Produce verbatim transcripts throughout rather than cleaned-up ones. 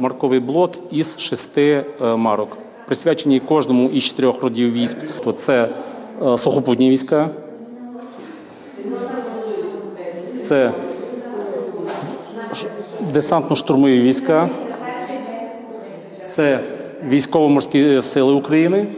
марковий блок із шести марок, присвячені кожному із чотирьох родів військ. Це сухопутні війська, це десантно-штурмові війська, це військово-морські сили України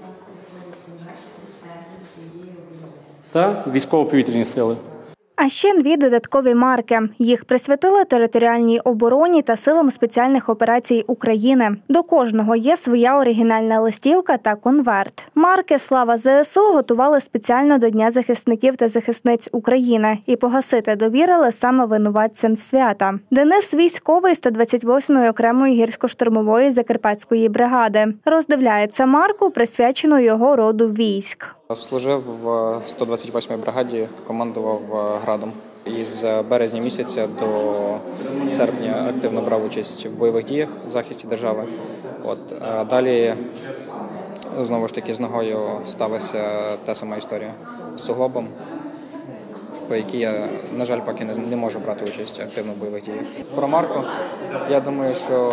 та військово-повітряні сили. А ще дві додаткові марки. Їх присвятили територіальній обороні та силам спеціальних операцій України. До кожного є своя оригінальна листівка та конверт. Марки «Слава ЗСУ» готували спеціально до Дня захисників та захисниць України. І погасити довірили саме винуватцям свята. Денис – військовий сто двадцять восьмої окремої гірсько-штурмової Закарпатської бригади. Роздивляється марку, присвячену його роду військ. Служив в сто двадцять восьмій бригаді, командував Градом. Із березня місяця до серпня активно брав участь в бойових діях в захисті держави. От, а далі, знову ж таки, з ногою сталася та сама історія з суглобом, по якій я, на жаль, поки не можу брати участь активно в бойових діях. Про марку, я думаю, що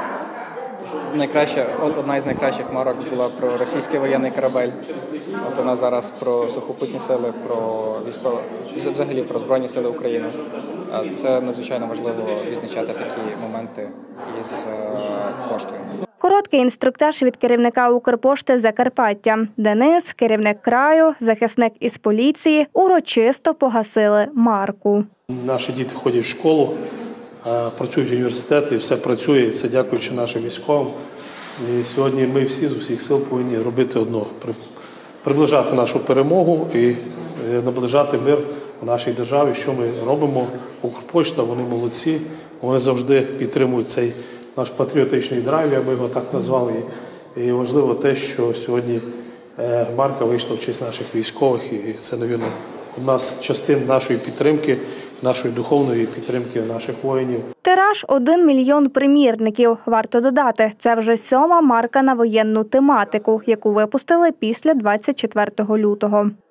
найкраща, одна із найкращих марок була про російський воєнний корабель. От вона зараз про сухопутні сили, про військово, взагалі про Збройні сили України. Це надзвичайно важливо відзначати такі моменти із поштою. Короткий інструктаж від керівника Укрпошти Закарпаття. Денис, керівник краю, захисник із поліції урочисто погасили марку. Наші діти ходять в школу, працюють університети, все працює, і це дякуючи нашим військовим. І сьогодні ми всі з усіх сил повинні робити одно – приближати нашу перемогу і наближати мир у нашій державі. Що ми робимо? Укрпошта, вони молодці, вони завжди підтримують цей наш патріотичний драйв, я би його так назвав. І важливо те, що сьогодні марка вийшла в честь наших військових, і це, мабуть, одна з частин нашої підтримки, нашої духовної підтримки наших воїнів. Тираж – один мільйон примірників. Варто додати, це вже сьома марка на воєнну тематику, яку випустили після двадцять четвертого лютого.